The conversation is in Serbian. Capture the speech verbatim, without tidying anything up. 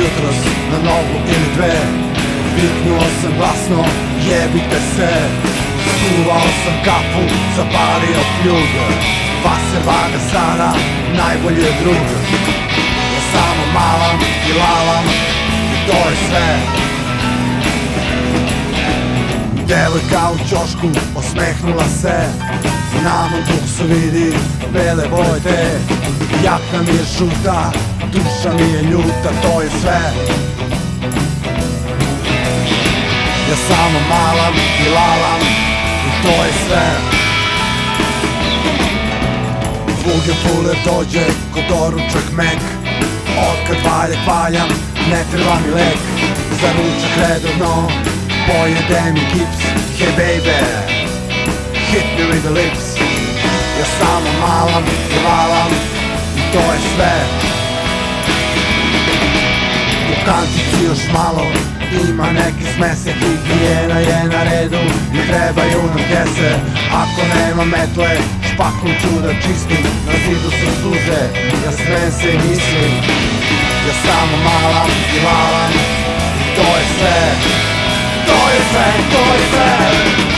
jutros na nogu ili dve. Viknuo sam glasno, jebite se. Skuvao sam kafu, zapalio pljug. Vaser vaga sana, najbolji je drug. Ja samo malam i lalam i to je sve. Devojka u ćošku osmehnula se. Na mom buksu vidi bele boje te. Jakna mi je žuta, duša mi je ljuta, to je sve. Ja samo malam i lalam i to je sve. Zvugel puler dođe ko doručak mek. Otkad valjak valjam, ne treba mi lek. Za ručak redovno pojede mi gips. Hey baby, hit me with the lips. Ja samo malam i lalam i to je sve. U kantici još malo ima neke smese. Higijena je na redu, ne trebaju nam kese. Ako nema metle, špakom ću da čistim. Na zidu su suze, ja smem se i mislim. Ja samo malam i lalam i to je sve. To je sve, to je sve.